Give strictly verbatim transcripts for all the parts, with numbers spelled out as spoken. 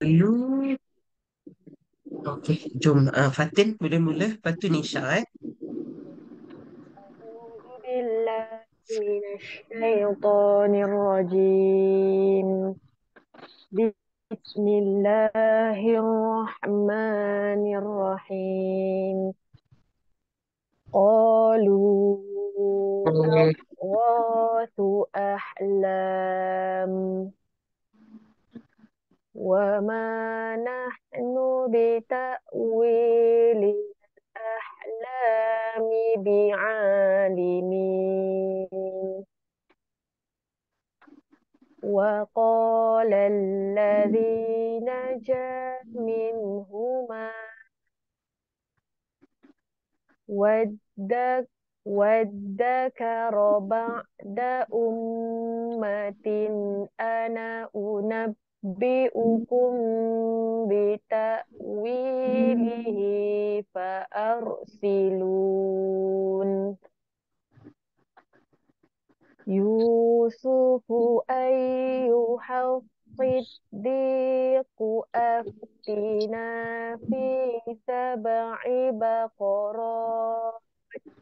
Dulu. Okey, jom, ah, Fatin boleh mula, lepas tu Nisha, eh. أعوذ بالله من الشيطان الرجيم. بسم الله الرحمن الرحيم. قالوا Hmm. أضغاث أحلام وما نحن بتأويل الأحلام بعالمين. وقال الذي نجا منهما وادك وادكر بعد أمة أنا أنبئكم بتأويله فأرسلون. يوسف أيها الصديق أفتنا في سبع بقرات.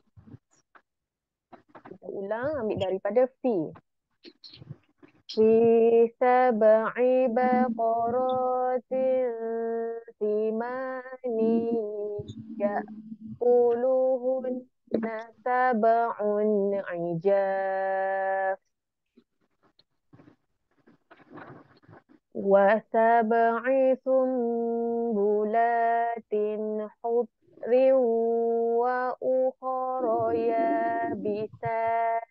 Kita ulang, ambil daripada fi. في سبع بقرات ثمان يأكلهن سبع عجاف وسبع سنبلات خضر وأخر يابسات.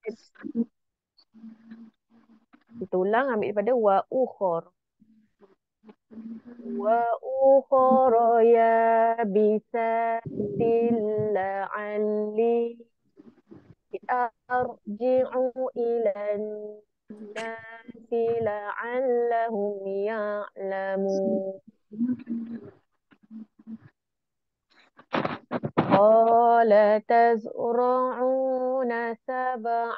Kita ulang, ambil daripada wa ukhor. Wa ukhor yabisatil la'alli arji'u ilan nasi la'allahum ya'lamun. قال تزرعون سبع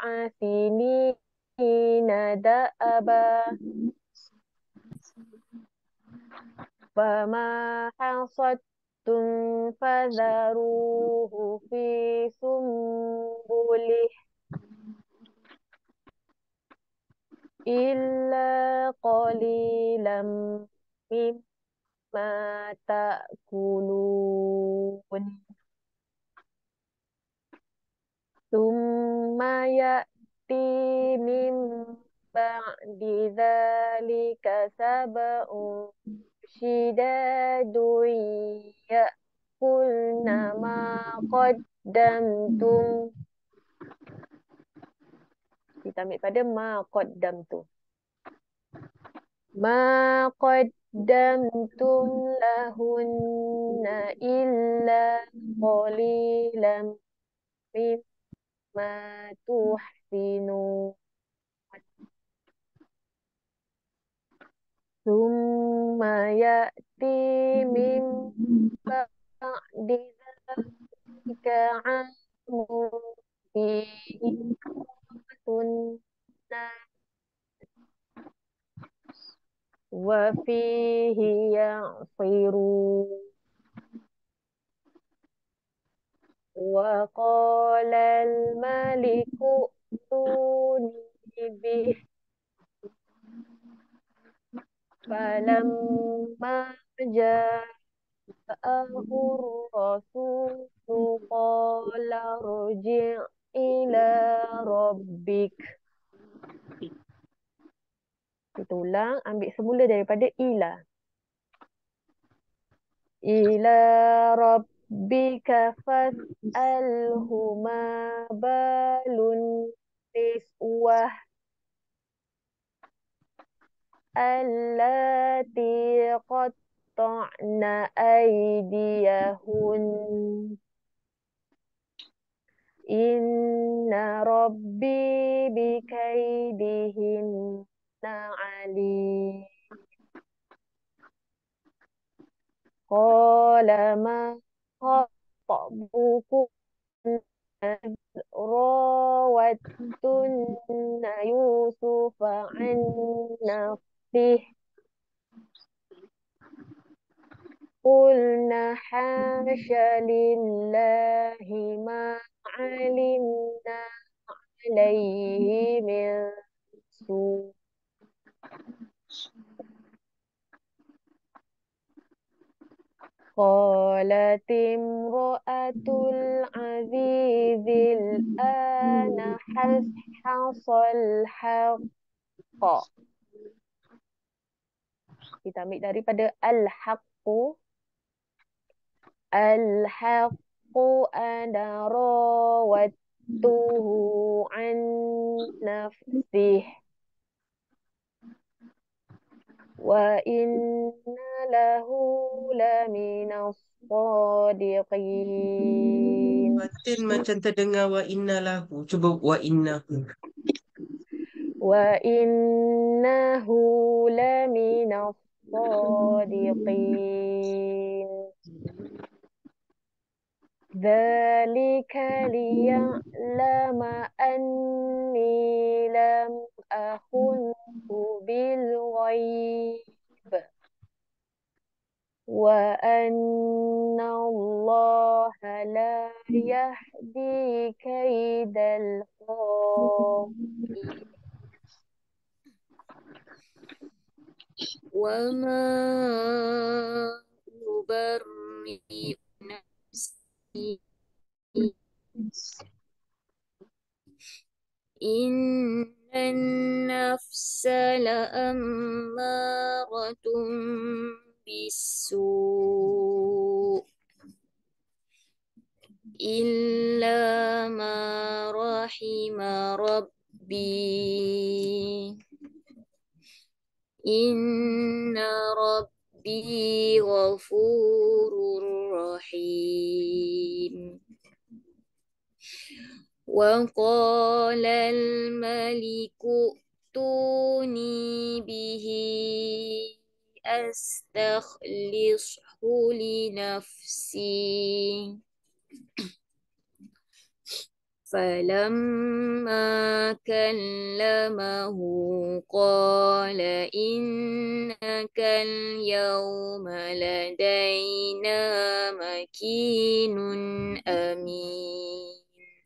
سنين دأبا فما حصدتم فذروه في سنبله إلا قليلا مما تأكلون. ثم يأتي من بعد ذلك سبع شداد يأكلن ما قدمتم. Kita ambil pada ma qaddamtum. Ma qaddamtum lahunna illa qalilan mimma tuhsinun. ثم يأتي من بعد ذلك عام فيه الناس وفيه يعصرون. وقال الملك ائتوني به فلما جاءه الرسول قال ارجع إلى ربك. Kita ulang, ambil semula daripada ila. Ila rabbika fas'alhu ma balun niswah allati qatta'na aydiyahun. Inna rabbi bikaidihinna alim. قال ما خطبكن إذ راوتن يوسف عن نفسه قلنا حاش لله ما علمنا عليه من سوء. قالت امرأة العزيز الآن حصحص الحق. Kita ambil daripada al-haqqu. Al-haqqu ana rawattuhu an nafsih. Wa inna lahu lamina sadiqin. Fatin macam terdengar wa inna lahu. Cuba wa innahu. Wa innahu lamina sadiqin. ذلك ليعلم أني لم أخنه بالغيب وأن الله لا يهدي كيد الخائنين. وما أبرئ نفسي إن النفس لأمارة بالسوء إلا ما رحم ربي إن ربي غفور رحيم. وقال الملك ائتوني به أستخلصه لنفسي. فلما كلمه قال إنك اليوم لدينا مكين أمين.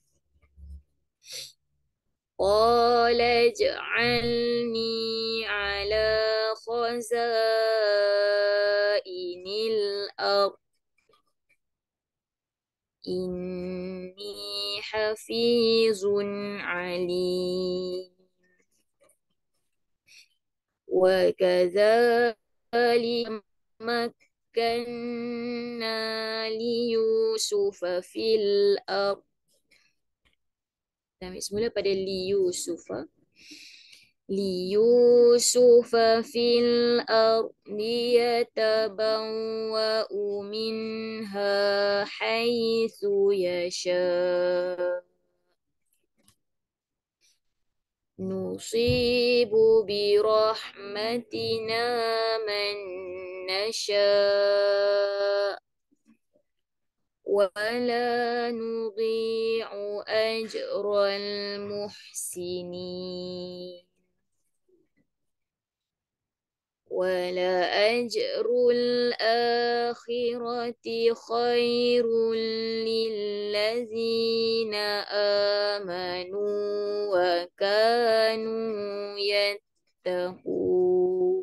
قال اجعلني على خزائن الأرض إني حفيظ عليم. وكذلك مكنا ليوسف في الأرض. Kita ambil semula pada liyusuf. ليوسف في الأرض يتبوأ منها حيث يشاء نصيب برحمتنا من نشاء ولا نضيع أجر المحسنين. ولأجر الآخرة خير للذين آمنوا وكانوا يتقون.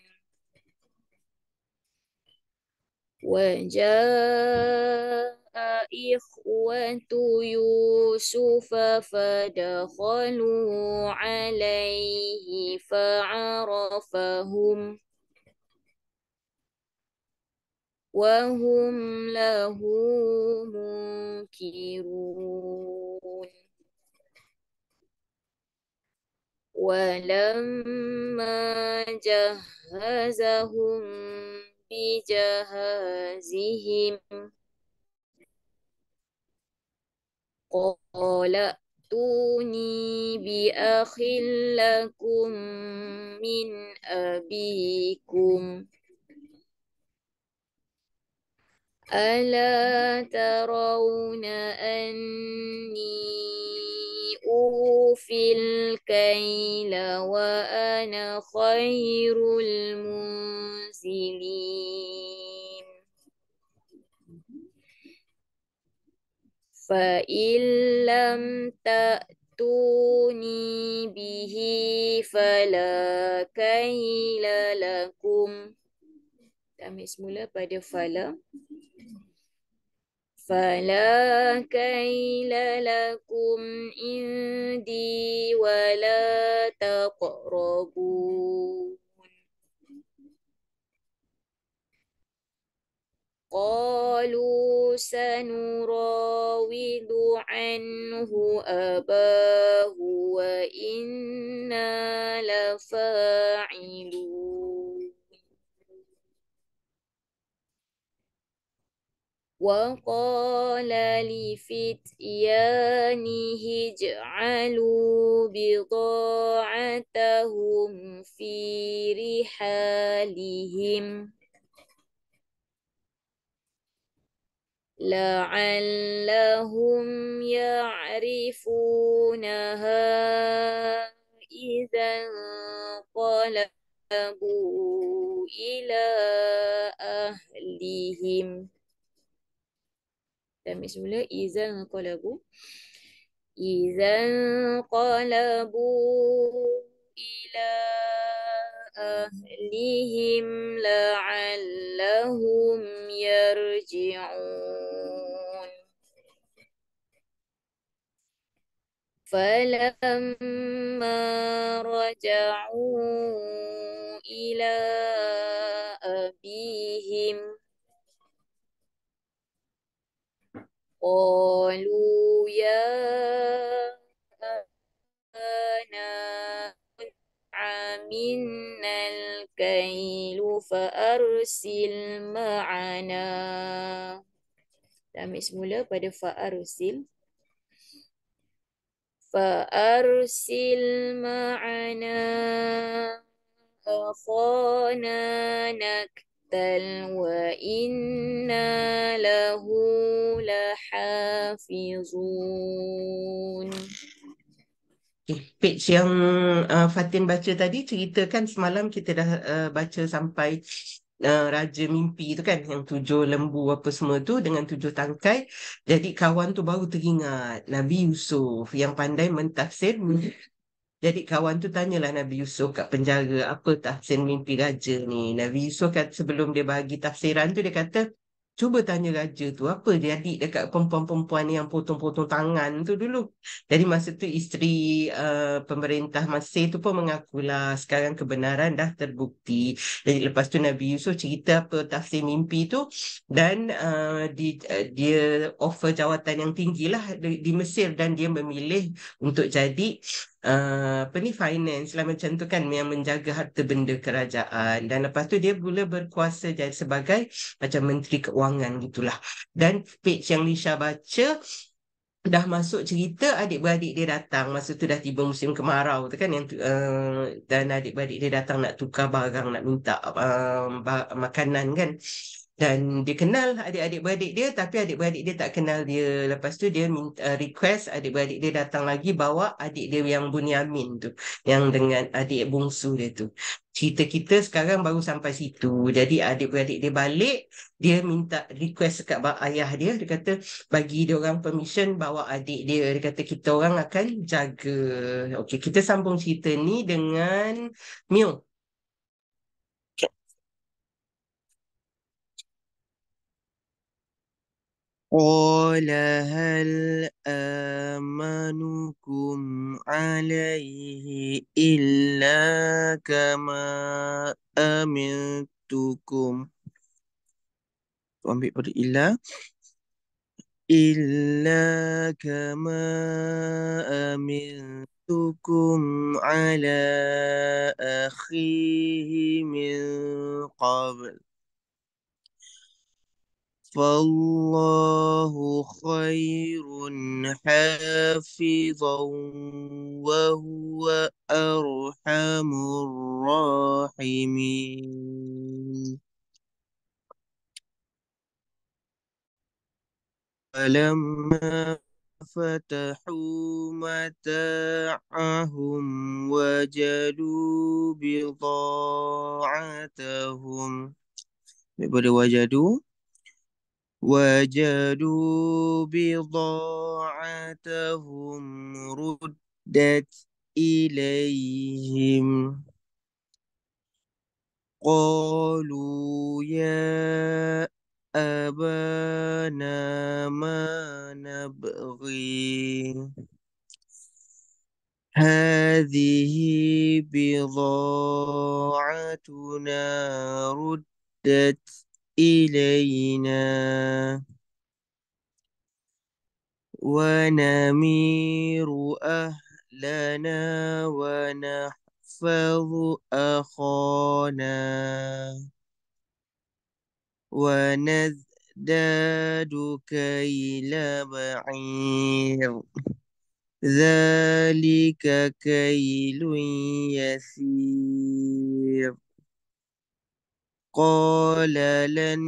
وجاء إخوة يوسف فدخلوا عليه فعرفهم وهم له منكرون. ولما جهزهم بجهازهم قال ائتوني بأخ لكم من أبيكم ألا ترون أني أوفي الكيل وأنا خير المنزلين. فإن لم تأتوني به فلا كيل لكم. Kita ambil semula pada fala. فلا كيل لكم عندي ولا تقربون. قالوا سنراود عنه أباه وإنا لفاعلون. وقال لفتيانه اجعلوا بضاعتهم في رحالهم لعلهم يعرفونها إذا انقلبوا إلى أهلهم. Kita ambil semula. Iza انقلبوا إذا انقلبوا إلى أهلهم لعلهم يرجعون. فلما رجعوا إلى أبيهم قالوا يا أبانا منا الكيل فأرسل معنا. Kita ambil semula pada fa'arsil. فأرسل معنا أخانا نكتل وإنا له لحافظون. Okay, page yang uh, Fatin baca tadi ceritakan semalam kita dah uh, baca sampai uh, Raja Mimpi tu kan, yang tujuh lembu apa semua tu dengan tujuh tangkai. Jadi kawan tu baru teringat Nabi Yusuf yang pandai mentafsir. Jadi kawan tu tanyalah Nabi Yusuf kat penjara, apa tafsir mimpi raja ni. Nabi Yusuf kat sebelum dia bagi tafsiran tu dia kata, cuba tanya raja tu apa jadi dekat perempuan-perempuan yang potong-potong tangan tu dulu. Jadi masa tu isteri uh, pemerintah Mesir tu pun mengakulah sekarang kebenaran dah terbukti. Jadi lepas tu Nabi Yusuf cerita apa tafsir mimpi tu dan uh, di, uh, dia offer jawatan yang tinggi lah di, di Mesir dan dia memilih untuk jadi uh, apa ni finance lah macam tu kan, yang menjaga harta benda kerajaan, dan lepas tu dia mula berkuasa jadi sebagai macam menteri keuangan gitulah. Dan page yang Lisha baca dah masuk cerita adik-beradik dia datang masa tu dah tiba musim kemarau tu kan, yang tu, uh, dan adik-beradik dia datang nak tukar barang, nak minta uh, ba- makanan kan. Dan dia kenal adik-adik-beradik dia, tapi adik-beradik dia tak kenal dia. Lepas tu dia minta, uh, request adik-beradik dia datang lagi bawa adik dia yang Bunyamin tu, yang dengan adik bongsu dia tu. Cerita kita sekarang baru sampai situ. Jadi adik-beradik dia balik, dia minta request dekat bak ayah dia. Dia kata bagi dia orang permission bawa adik dia. Dia kata kita orang akan jaga. Okey, kita sambung cerita ni dengan Mio. قال هل آمنكم عليه إلا كما أمنتكم. Ambil pada illa. إلا كما أمنتكم على أخيه من قبل فالله خير حافظا وهو أرحم الراحمين. فلما فتحوا متاعهم وجدوا بضاعتهم daripada wajadu وجدوا بضاعتهم ردت إليهم قالوا يا أبانا ما نبغي هذه بضاعتنا ردت إلينا ونمير أهلنا ونحفظ أخانا ونزداد كيل بعير ذلك كيل يسير قال لن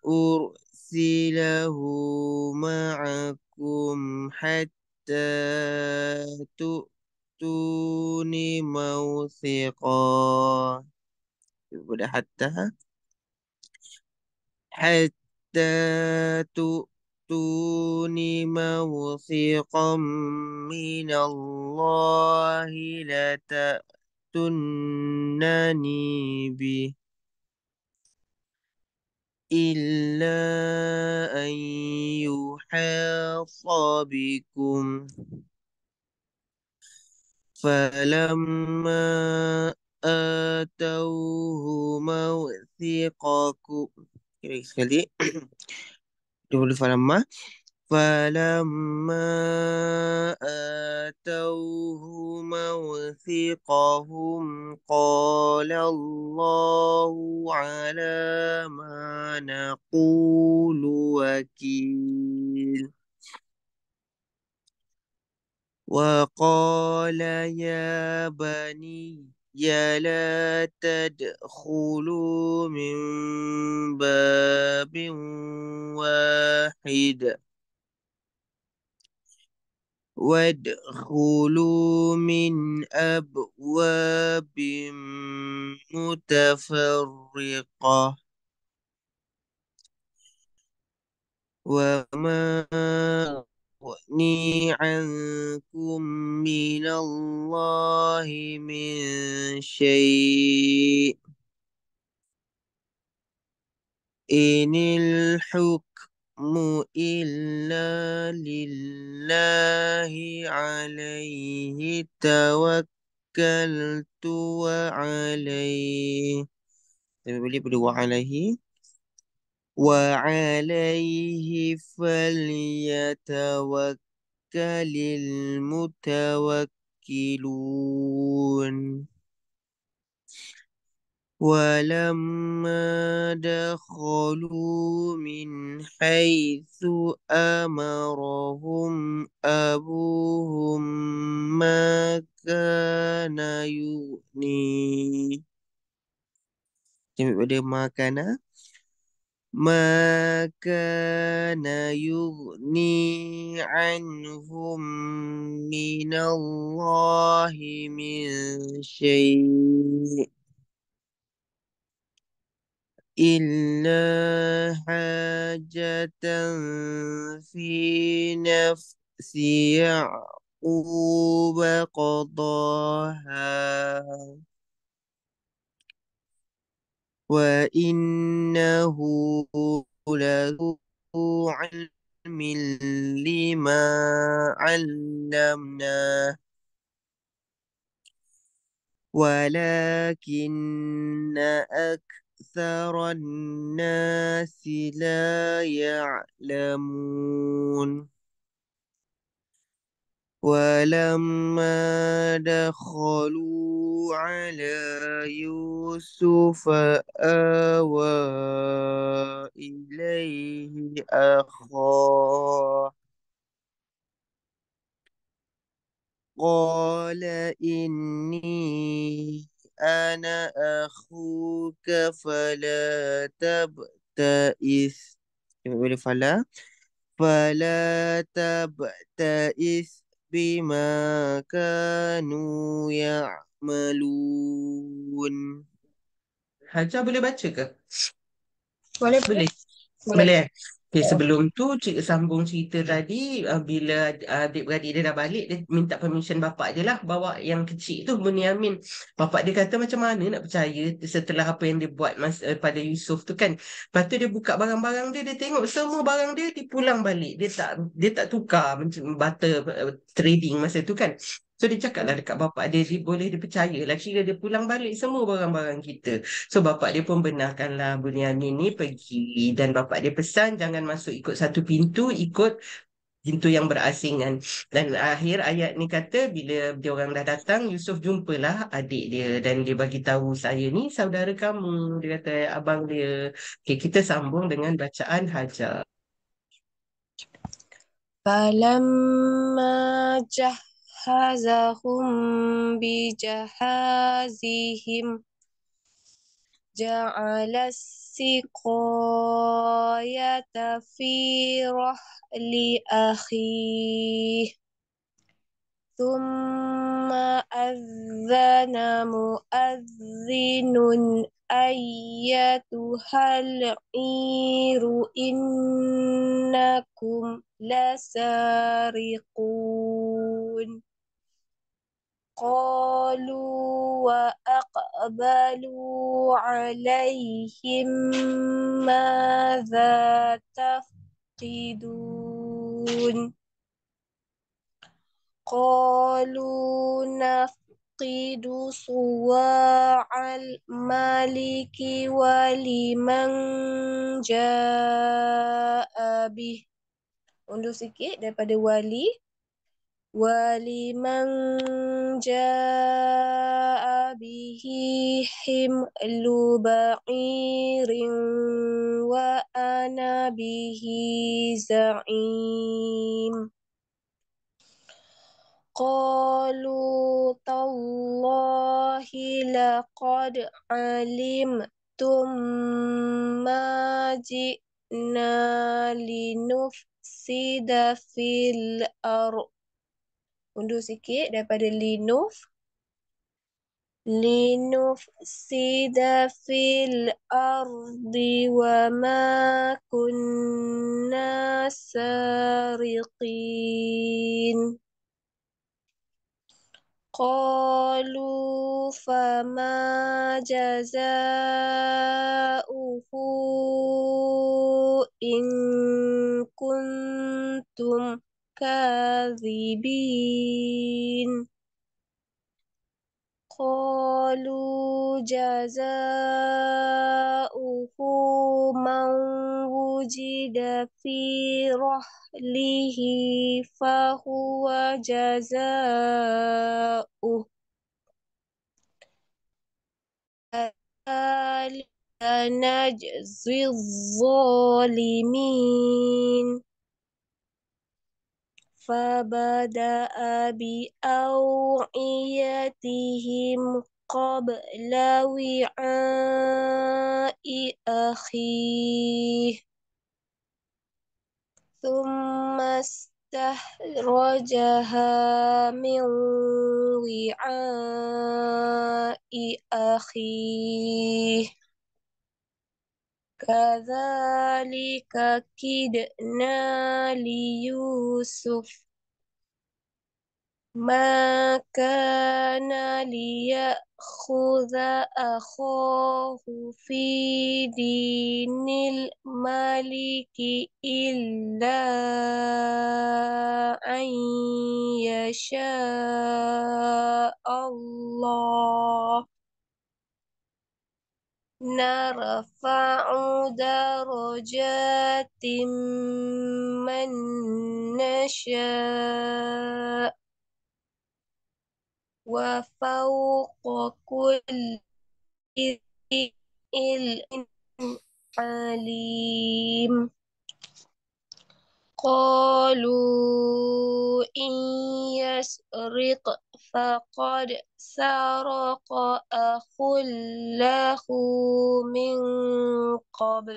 أرسله معكم حتى تؤتون موثقا udah حتى حتى تؤتون موثقا من الله لتأتونني به إلا أن يحاط بكم فلما آتوه موثقكم kira sekali dulu falamma فلما آتوه موثقهم قال الله على ما نقول وكيل وقال يا بني لا تدخلوا من باب واحد وادخلوا من أبواب متفرقة وما أغني عنكم من الله من شيء إن الحكم إلا لله عليه توكلت وعليه boleh berdua عليه وعليه فليتوكل المتوكلون ولما دخلوا من حيث أمرهم أبوهم ما كان يغني ما كان ما كان يغني عنهم من الله من شيء إلا حاجة في نفس يعقوب قضاها وإنه لذو علم لما علمناه ولكن أكثر الناس لا يعلمون ولما دخلوا على يوسف آوى إليه أخاه قال إني أنا أخوك فلا تبتئس فلا فلا تبتئس بما كانوا يعملون. Hajar boleh baca ke? Boleh, Boleh. boleh. Boleh. Okay, sebelum tu cik sambung cerita tadi uh, bila uh, adik-beradik dia dah balik, dia minta permission bapak dia lah bawa yang kecil tu Bunyamin. Bapak dia kata macam mana nak percaya setelah apa yang dia buat mas, uh, pada Yusuf tu kan. Lepas tu dia buka barang-barang dia, dia tengok semua barang dia dipulang balik. Dia tak dia tak tukar macam barter uh, trading masa tu kan. So dia cakap lah dekat bapak dia, dia boleh dipercaya lah kira dia pulang balik semua barang-barang kita. So bapak dia pun benarkanlah Bunyamin ni pergi, dan bapak dia pesan jangan masuk ikut satu pintu, ikut pintu yang berasingan. Dan akhir ayat ni kata bila dia orang dah datang, Yusuf jumpalah adik dia dan dia bagi tahu, saya ni saudara kamu. Dia kata abang dia. Okay, kita sambung dengan bacaan Hajar. فلما جهزهم بجهازهم جعل السقاية في رحل أخيه ثم أذن مؤذن أيتها العير إنكم لسارقون قالوا وأقبلوا عليهم ماذا تفقدون قالوا نفقد صواع الملك ولمن جاء به. Undur sikit daripada wali. ولمن جاء به حمل بعير وأنا به زعيم قالوا تالله لقد علمتم ما جئنا لنفسد في الأرض. Undur sikit daripada linuf. Linufsida fil ardi wa ma kunna sariqin. قالوا فما جزاؤه إن كنتم كاذبين قالوا جزاؤه من وجد في رحله فهو جزاؤه كذلك نجزي الظالمين فبدأ بأوعيتهم قبل وعاء أخيه ثم استخرجها من وعاء أخيه كذلك كدنا ليوسف ما كان ليأخذ أخاه في دين الملك إلا أن يشاء الله نرفع درجات من نشاء وفوق كل ذي علم عليم قالوا إن يسرق فقد سرق أخ له من قبل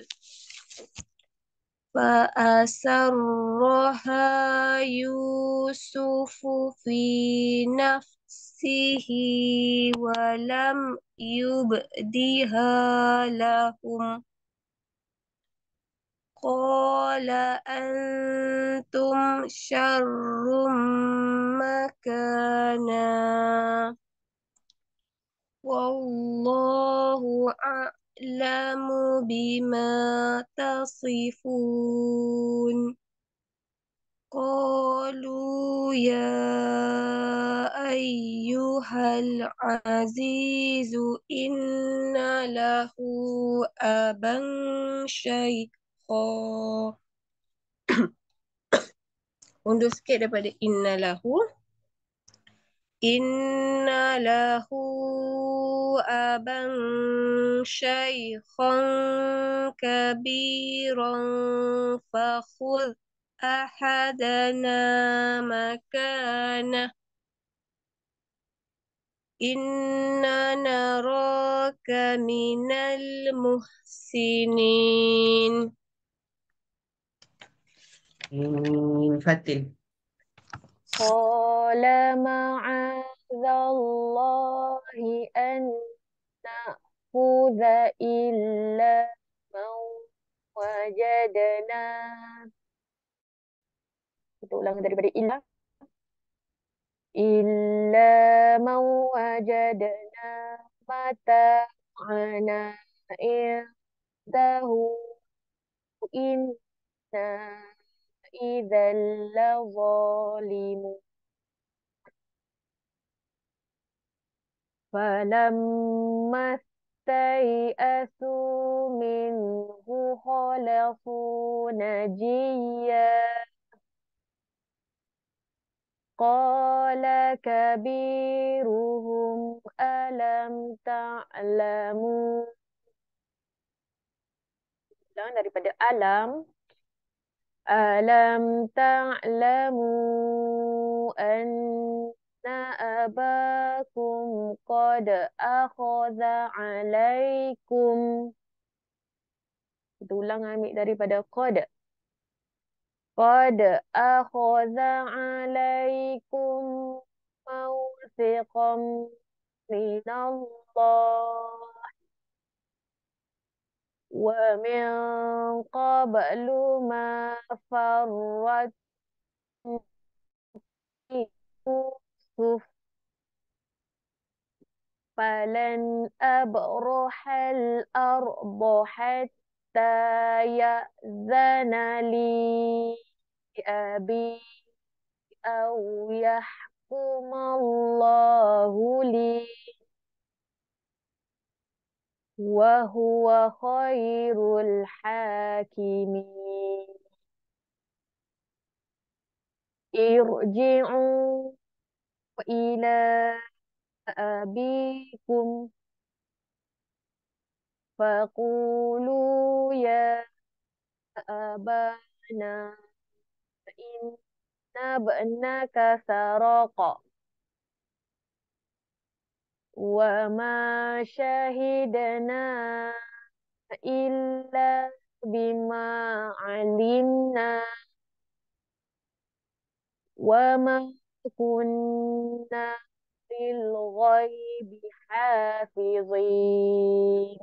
فأسرها يوسف في نفسه ولم يبدها لهم قال قال أنتم شر مكانا والله أعلم بما تصفون قالوا يا أيها العزيز إن له أبا شيخا. Undur sikit daripada inna lahu. Inna lahu aban shaykhan kabiran fakhudh ahadana makana inna naraka minal muhsinin. Hmm, Fatin. قال معاذ الله أن نأخذ إلا من وجدنا. Kita ulang daripada illa. إلا من وجدنا متاعنا عنده إنا إذا لظالمون. فلما استيئسوا منه خلصوا نجيا قال كبيرهم ألم تعلموا. Daripada alam. ألم تعلموا أن أباكم قد أخذ عليكم. Kita ulang ambil daripada qad. قد أخذ عليكم موثقا من الله ومن قبل ما فرطتم في يوسف فلن أبرح الأرض حتى يأذن لي أبي أو يحكم الله لي وهو خير الحاكمين. ارجعوا إلى أبيكم فقولوا يا أبانا إن ابنك سرق وما شهدنا إلا بما علمنا وما كنا للغيب حافظين.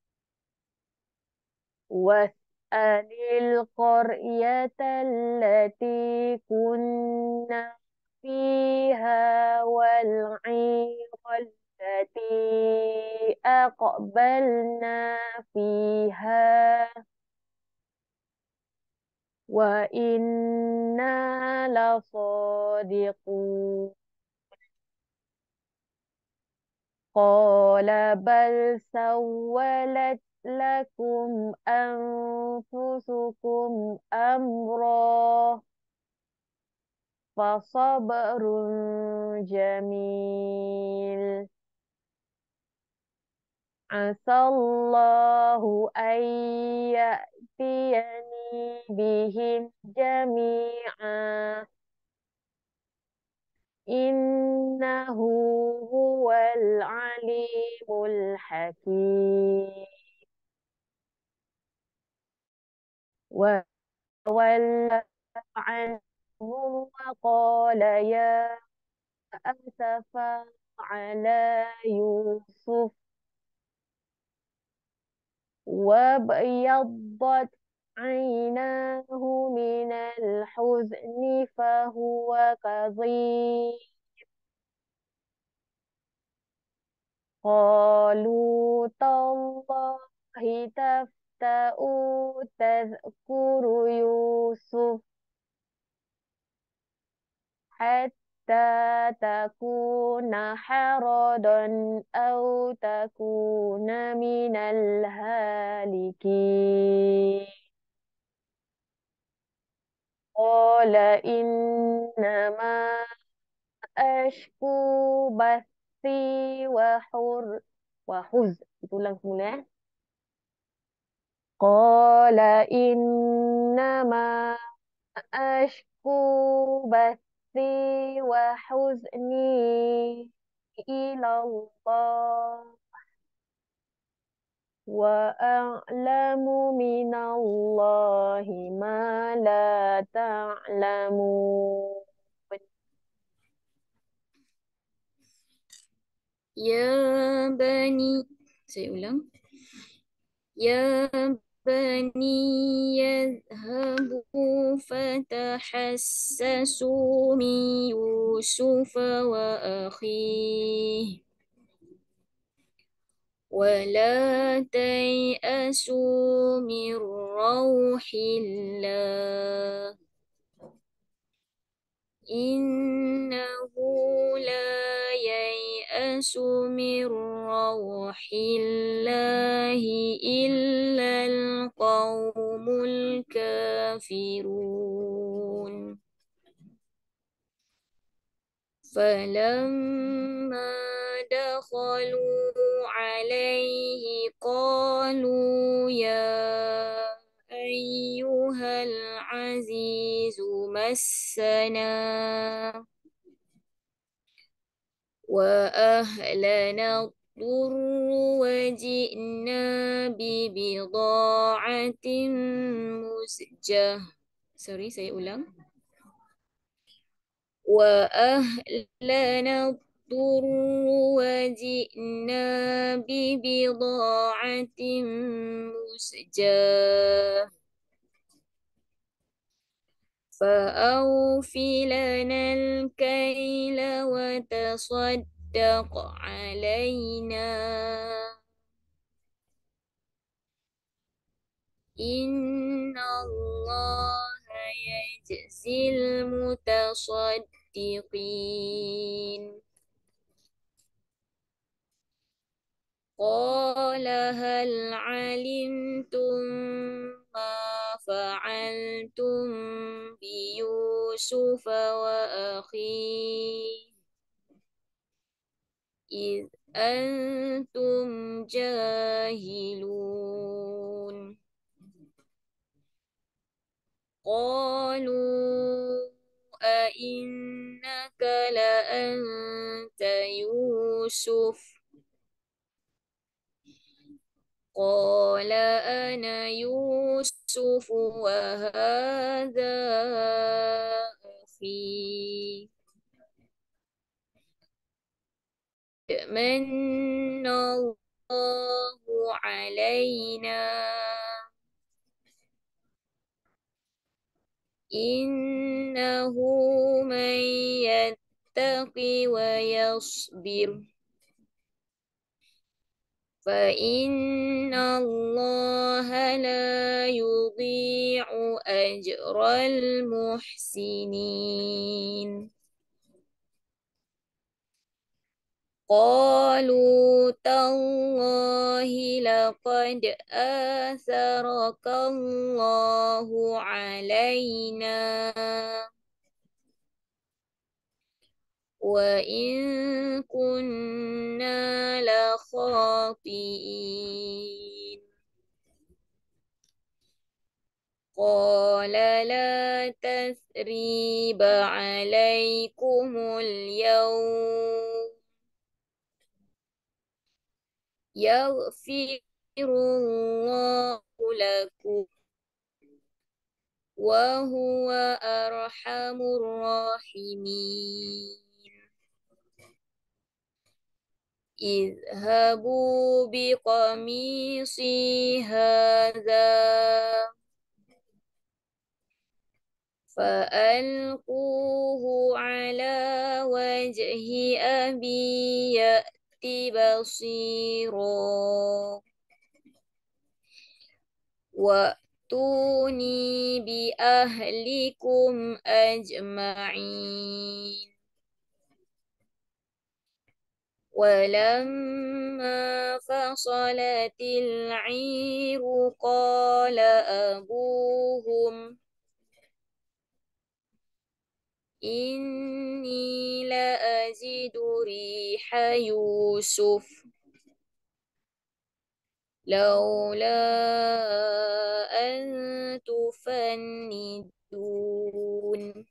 واسأل القرية التي كنا فيها والعير التي أقبلنا فيها وإنا لصادقون. قال بل سولت لكم أنفسكم أمرا فصبر جميل عسى الله أن يأتيني بهم جميعا إنه هو العليم الحكيم. وتولى عنهم وقال يا أسفا على يوسف وابيضت عيناه من الحزن فهو كظيم قالوا تالله تفتأ تذكر يوسف حتى تكون حرضا أو تكون من الهالكين قال إنما أشكو بثي وحر وحزن. Ulang semula. eh. قال إنما أشكو بثي وحزني إلى الله وأعلم من الله ما لا تعلمون. Ya bani, saya ulang. Ya bani yadhhabu fatahassasu min Yusuf wa akhihi ولا تيأسوا من روح الله إنه لا ييأس من روح الله إلا القوم الكافرون فلما دخلوا عليه قالوا يا أيها العزيز مسنا وأهلنا الضر وجئنا ببضاعة مزجة. Sorry, saya ulang. وأهلنا الضر وجئنا ببضاعة مزجاة فأوف لنا الكيل وتصدق علينا إن الله يجزي المتصدقين. قال هل علمتم ما فعلتم بيوسف وأخيه إذ أنتم جاهلون قالوا أئنك لأنت يوسف قال أنا يوسف وهذا أخي من الله علينا إنه من يتق ويصبر فإن الله لا يضيع أجر المحسنين قالوا تالله لقد آثرك الله علينا وإن كنا لخاطئين قال لا تثريب عليكم اليوم يغفر الله لكم وهو أرحم الراحمين اذهبوا بقميصي هذا فألقوه على وجه أبي يأت بصيرا وأتوني بأهلكم أجمعين ولما فصلت العير قال أبوهم إني لأجد ريح يوسف لولا أن تفندون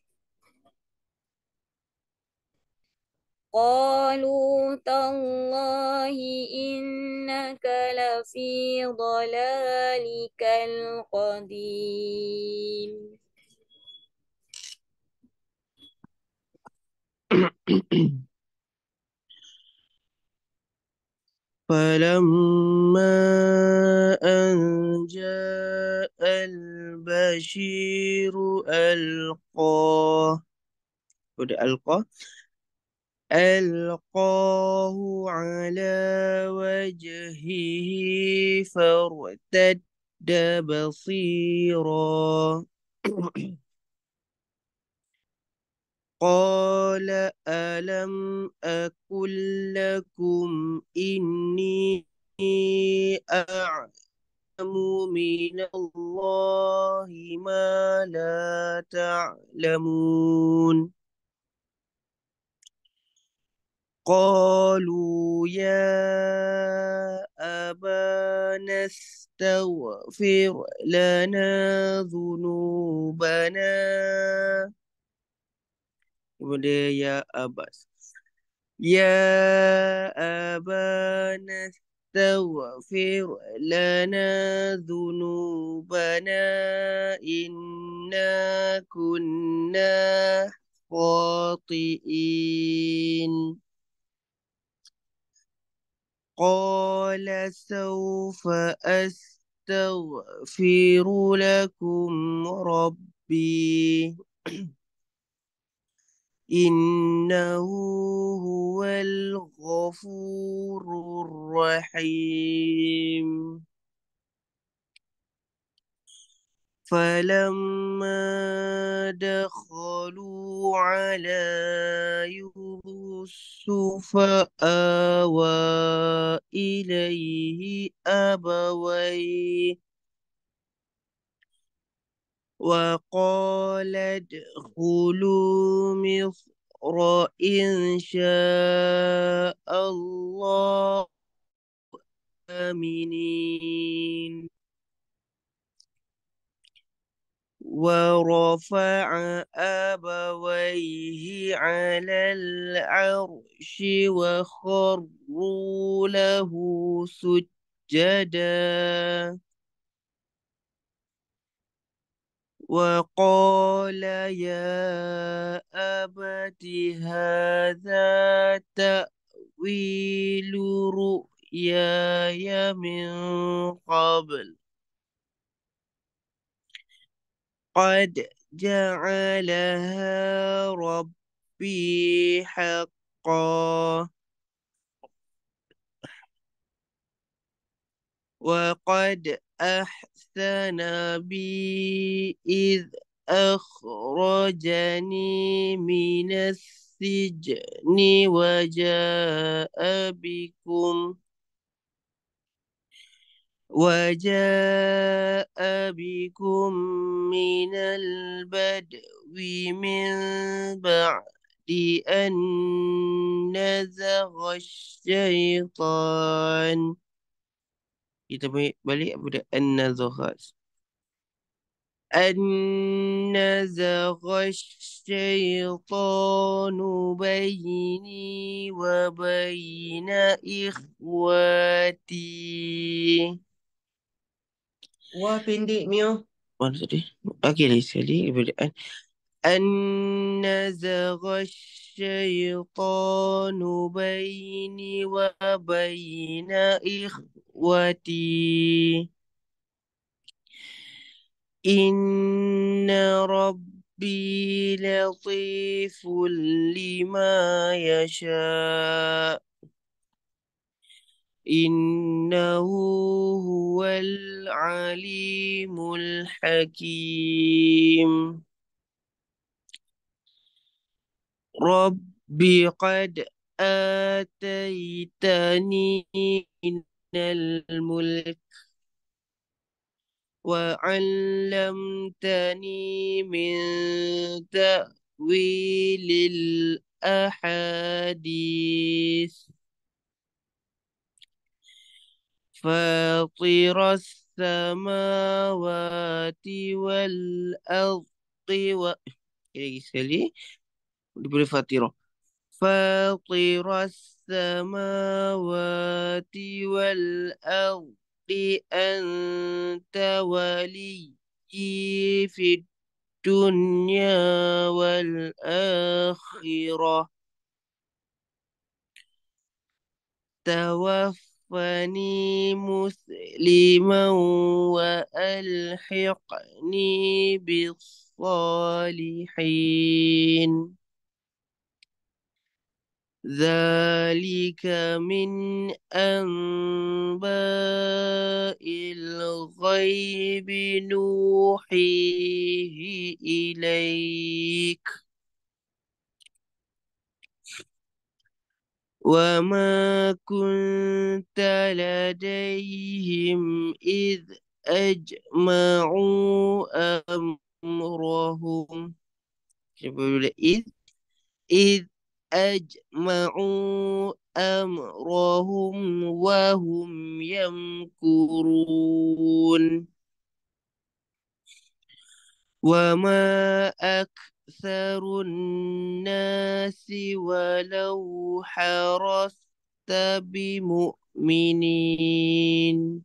قالوا تالله إنك لفي ضلالك القديم فلما أن جاء البشير ألقاه udah ألقاه ألقاه على وجهه فارتد بصيرا قال ألم أقل لكم إني أعلم من الله ما لا تعلمون قالوا يا أبانا استغفر لنا ذنوبنا kemudian ya Abbas يا أبانا استغفر لنا ذنوبنا إنا كنا خاطئين قال سوف أستغفر لكم ربي إنه هو الغفور الرحيم فلما دخلوا على يوسف آوى إليه أبويه وقال ادخلوا مصر إن شاء الله آمنين ورفع أبويه على العرش وخروا له سجدا وقال يا أبت هذا تأويل رؤياي من قبل قد جعلها ربي حقا وقد أحسن بي إذ أخرجني من السجن وجاء بكم وجاء بكم من البدو من بعد أن نزغ الشيطان kita balik pada an-nazaghat an-nazagha asy-syaitanu baini wa baina ikhwati. Wah, pendek Mio. Mana tadi? Okey, lagi sekali daripada an. An-nazagha asy-syaitanu baini wa baina ikhwati. Inna rabb ربي لطيف لما يشاء إنه هو العليم الحكيم رب قد آتيتني من الملك وعلمتني من تأويل الأحاديث فاطر السماوات والأرض و... lagi sekali boleh Fatira فاطر السماوات والأرض أنت ولي في الدنيا والآخرة توفني مسلما وألحقني بالصالحين ذلك من أنباء الغيب نوحيه إليك وما كنت لديهم إذ أجمعوا أمرهم إذ إذ أجمعوا أمرهم وهم يمكرون وما أكثر الناس ولو حرصت بمؤمنين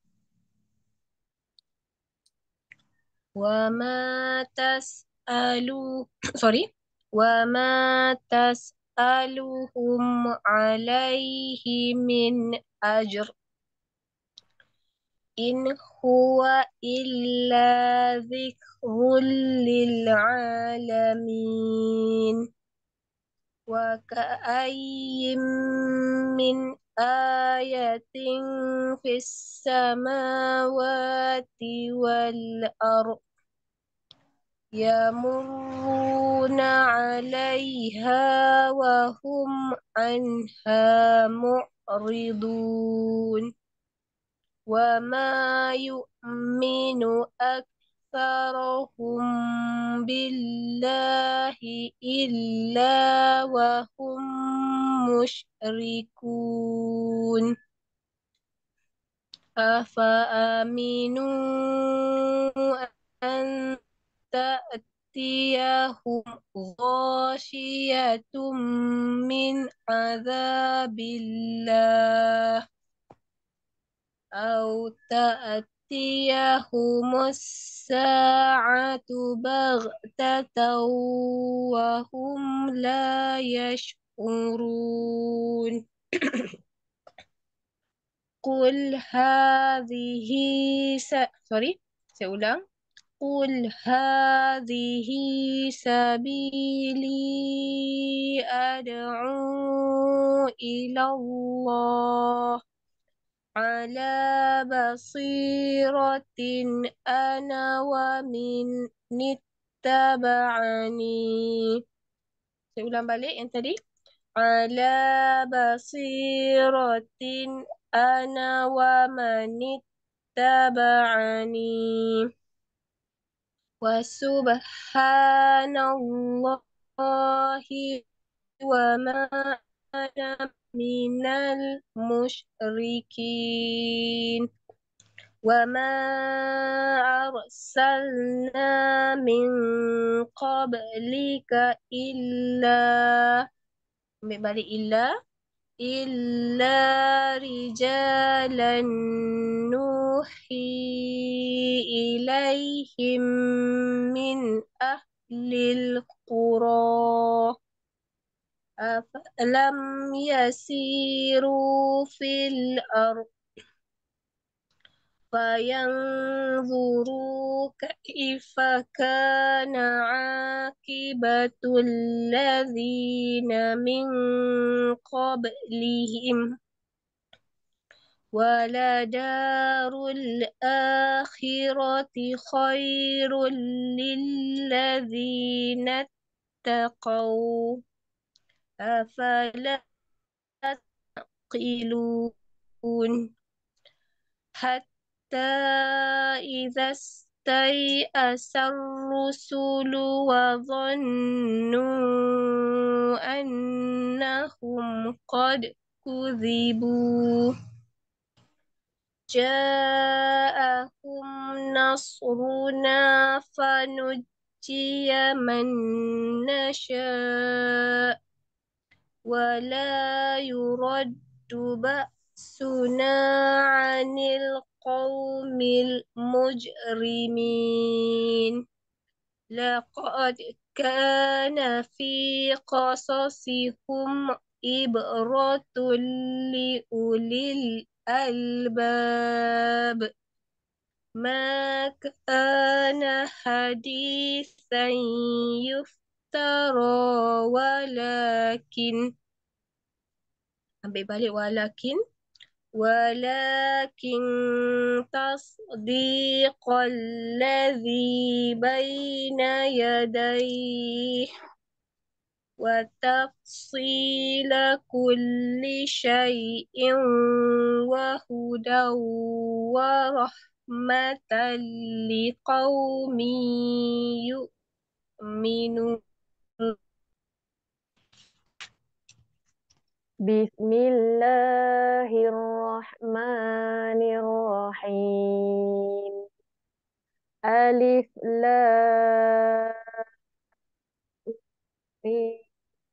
وما تسألوا sorry وما تسألهم عليه من أجر إن هو إلا ذكر للعالمين وكأي من آية في السماوات والأرض يمرون عليها وهم عنها معرضون وما يؤمن أكثرهم بالله إلا وهم مشركون أفأمنوا أن تأتيهم غاشية من عذاب الله أو تأتيهم الساعة بغتة وهم لا يشعرون قل هذه س... sorry saya ulang قل هذه سبيلي أدعو إلى الله على بصيرة أنا ومن اتبعني. Saya ulang balik yang tadi. على بصيرة أنا ومن اتبعني وسبحان الله وما أنا من المشركين وما أرسلنا من قبلك إلا balik إلا إلا رجالا نوحي إليهم من أهل القرى أفلم يسيروا في الأرض فينظروا كيف كان عاقبة الذين من قبلهم ولدار الآخرة خير للذين اتقوا أفلا تعقلون حتى إذا استيأس الرسل وظنوا أنهم قد كذبوا جاءهم نصرنا فنجي من نشاء ولا يرد بأسنا عن القوم المجرمين لقد كان في قصصهم إبرة لأولي الألباب ما كان حديثا يفترى ولكن ambil balik walakin ولكن تصديق الذي بين يديه وتفصيل كل شيء وهدى ورحمة لقوم يؤمنون بسم الله الرحمن الرحيم ألف لام ميم.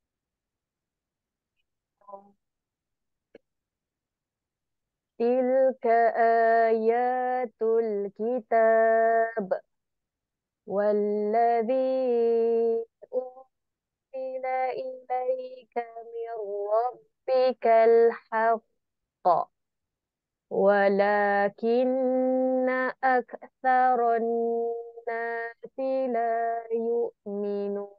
تلك آيات الكتاب والذي أنزل إليك من ربك الحق ولكن أكثر الناس لا يؤمنون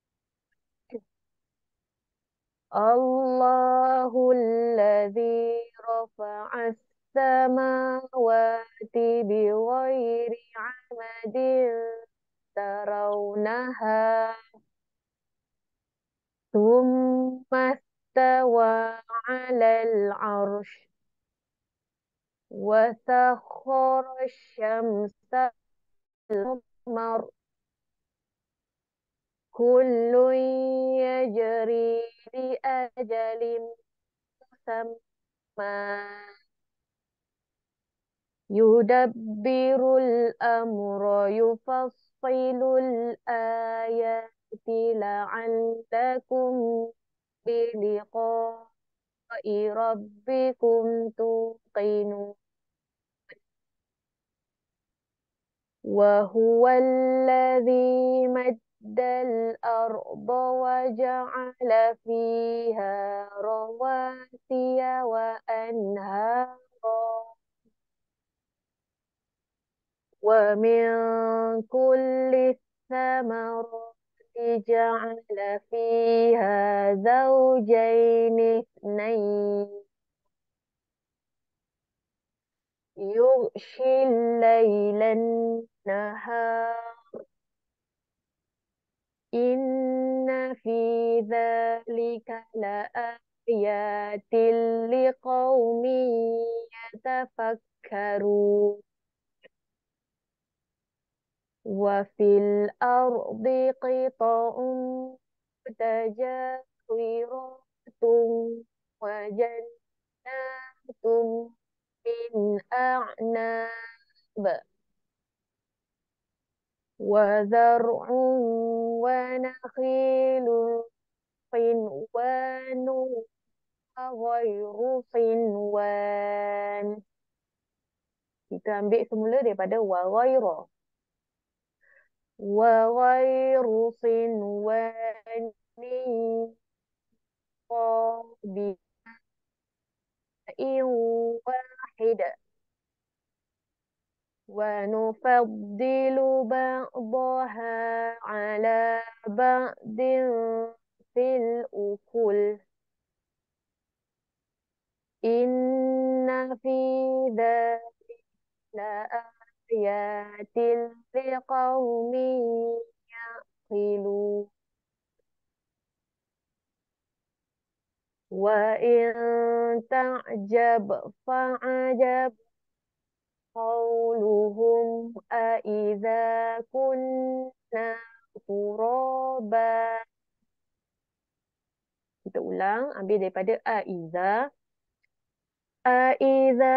الله الذي رفع السماوات بغير عمد ترونها ثم استوى على العرش وسخر الشمس والقمر كل يجري لأجل مسمى يدبر الأمر يفصل الآيات لعلكم بلقاء ربكم توقنون وهو الذي مد الأرض وجعل فيها رواسي وأنهارا ومن كل الثمرات جعل فيها زوجين اثنين يغشي الليل النهار إن في ذلك لآيات لقوم يتفكرون وفي الأرض قطع متجاورات وجنات من أعناب وزرع ونخيل صنوان وغير صنوان. Kita ambil semula daripada waghaira. Waghairu sinwani qabi'in wahida. ونفضل بعضها على بعض في الأكل إن في ذلك لآيات لقوم يعقلون وإن تعجب فعجب قولهم أإذا كنا ترابا. Kita ulang, ambil daripada أإذا. أإذا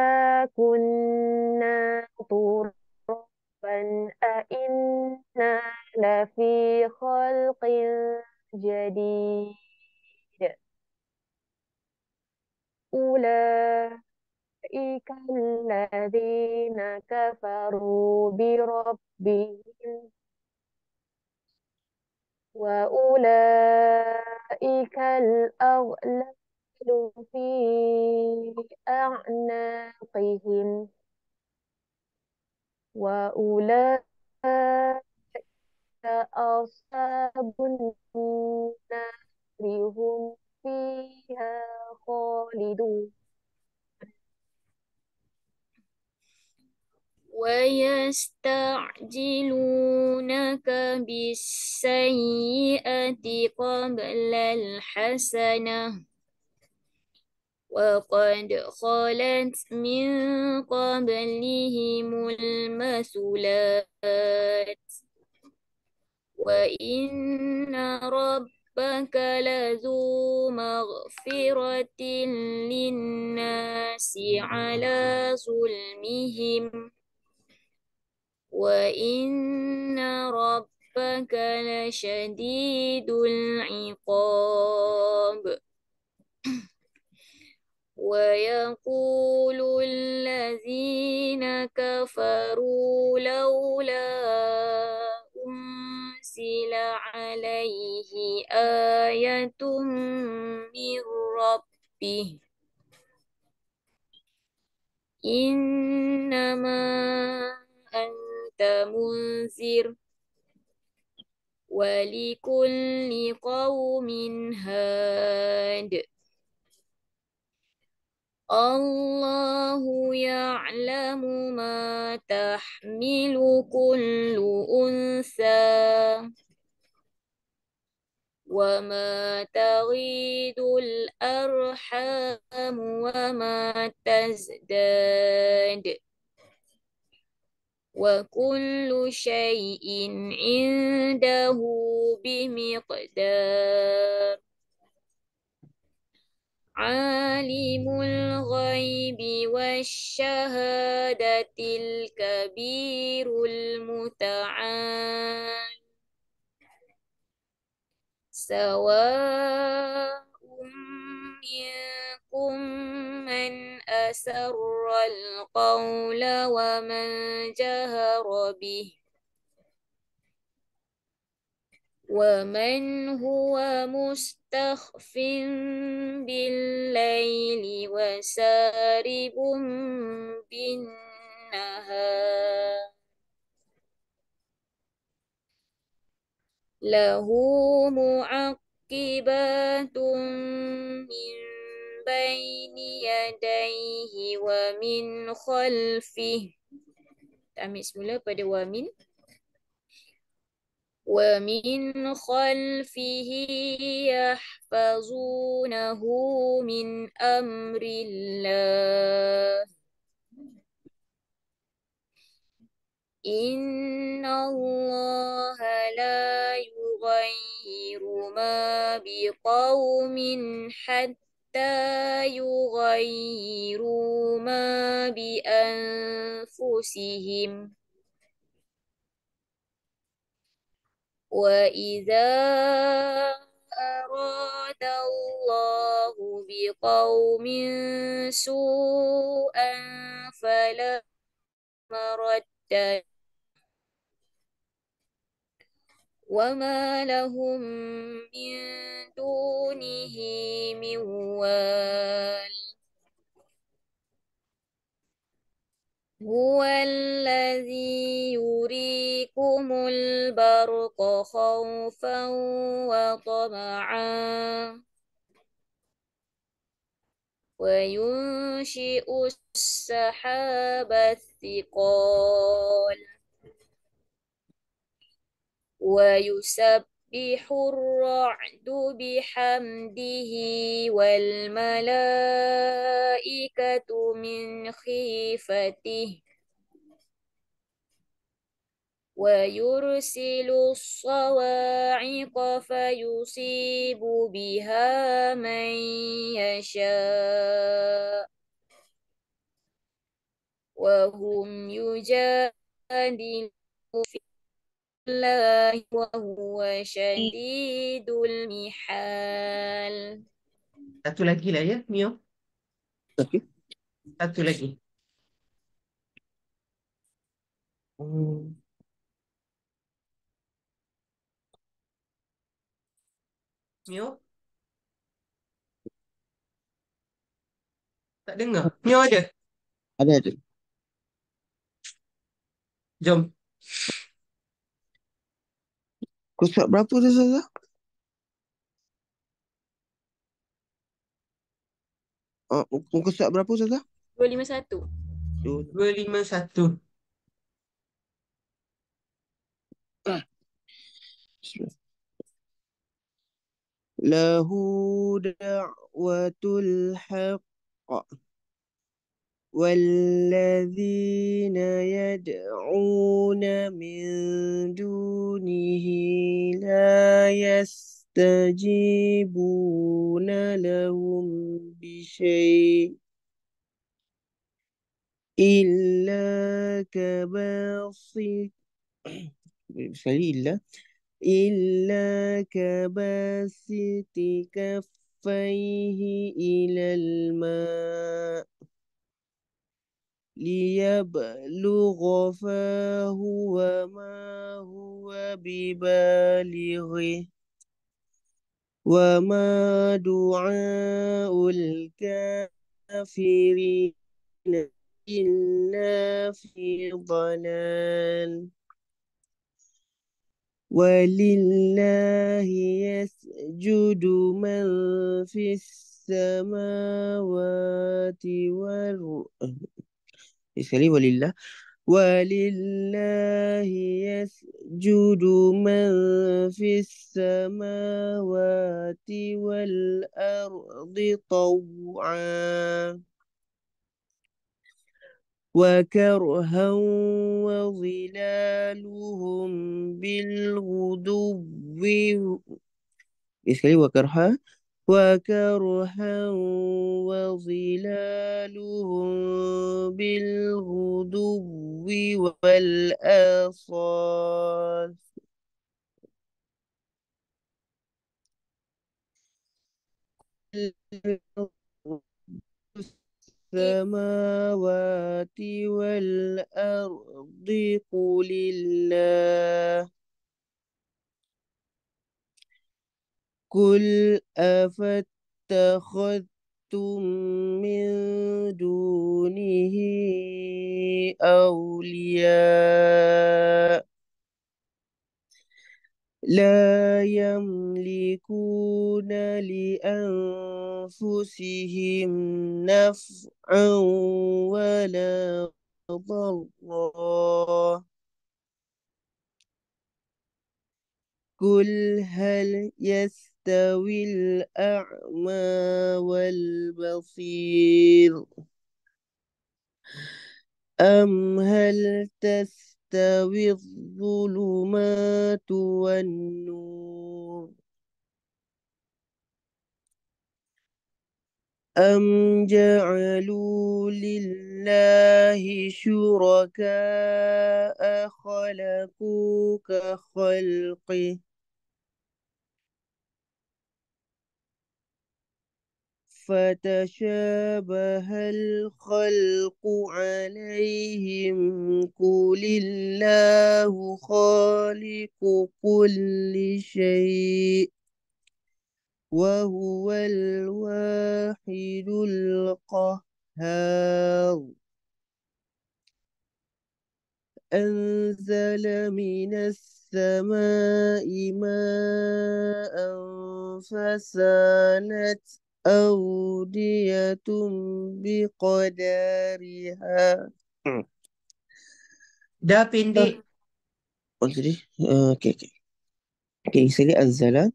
كنا ترابا أإنا لفي خلق جديد. أولئك الذين كفروا بربهم وأولئك الأغلال في أعناقهم وأولئك أصحاب النار هم فيها خالدون. ويستعجلونك بالسيئة قبل الحسنة وقد خلت من قبلهم المثلات وإن ربك لذو مغفرة للناس على ظلمهم وإن ربك لشديد العقاب. ويقول الذين كفروا لولا أنزل عليه آية من ربه إنما أنت منذر ولكل قوم هاد. الله يعلم ما تحمل كل أنثى وما تغيض الأرحام وما تزداد وكل شيء عنده بمقدار. عالم الغيب والشهادة الكبير المتعال سواء منكم من أسر القول ومن جهر به ومن هو مستخف بالليل وسارب بالنهار له معقبات من بين يديه ومن خلفه. Ambil semula pada wamin. ومن خلفه يحفظونه من أمر الله إن الله لا يغير ما بقوم حتى يغيروا ما بأنفسهم وإذا أراد الله بقوم سوءا فلا مرد وما لهم من دونه من وال هو الذي يريكم البرق خوفا وطمعا وينشئ السحاب الثقال ويسبح الرعد بحمده والملائكة من خيفته ويرسل الصواعق فيصيب بها من يشاء وهم يجادلون في الله وهو شديد المحال. Satu lagi lah ya, Mio. Okey. Satu lagi. Hmm. Mio, tak dengar. Mio ada? Ada ada. Jom. Kau surat berapa tu Ustazah? Uh, muka surat berapa Ustazah? dua lima satu. Dua. dua lima satu. Bismillah. Lahu da'watul haqq والذين يدعون من دونه لا يستجيبون لهم بشيء إلا كباسط sekali إلا إلا كباسط كفيه إلى الماء ليبلغ فاه وما هو ببالغه وما دعاء الكافرين إلا في ضلال ولله يسجد من في السماوات والأرض sekali ولله ولله يسجد من في السماوات والأرض طوعا وكرها وظلالهم بالغدو sekali وكرها وكرها وظلالهم بالغدو والآصال السماوات والأرض قل الله قل أفاتخذتم من دونه أولياء لا يملكون لأنفسهم نفعا ولا ضرا قل هل يستوي الأعمى والبصير أم هل تستوي الظلمات والنور أم جعلوا لله شركاء خلقوا كخلقه فتشابه الخلق عليهم قل الله خالق كل شيء وهو الواحد القهار أنزل من السماء ماء فسالت أودية بقدرها. Dah pendek. Oh, jadi, uh, okay, okay. Okay, sini أنزل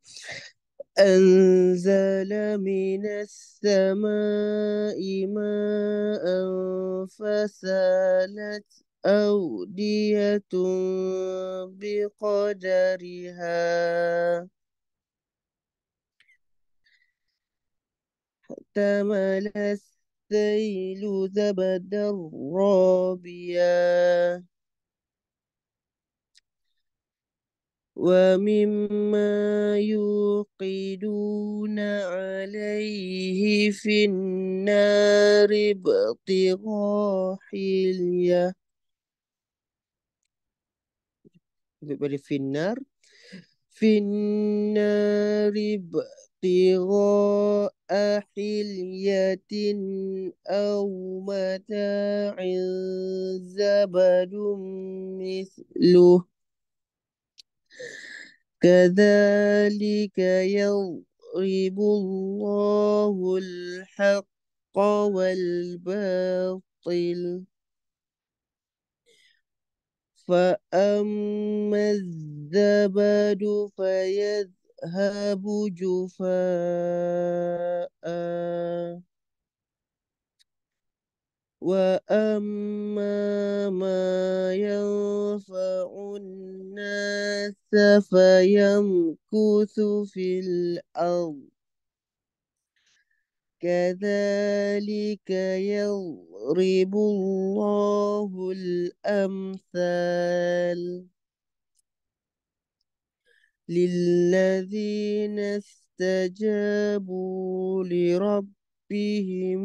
أنزل من السماء ماء فسالت أودية بقدرها احتمل السيل زبدا رابيا ومما يوقدون عليه في النار ابتغاء حلية في النار في النار ابتغاء حلية أو متاع زبد مثله كذلك يضرب الله الحق والباطل فأما الزبد فيذهب جفاء وأما ما ينفع الناس فيمكث في الأرض كذلك يضرب الله الأمثال للذين استجابوا لربهم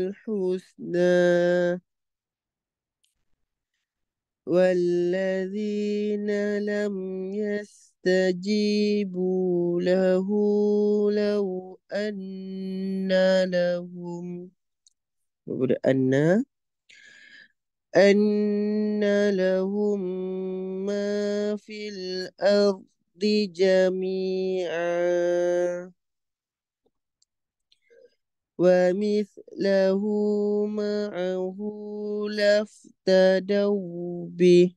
الحسنى والذين لم يستجيبوا له لو أن لهم أن أن لهم ما في الأرض جميعا ومثله معه لافتدوا به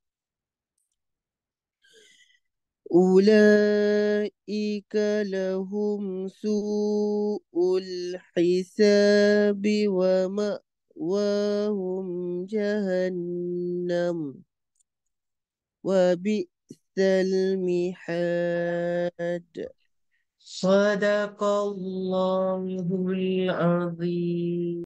أولئك لهم سوء الحساب ومأواهم جهنم وبئس المحاد. صدق الله العظيم.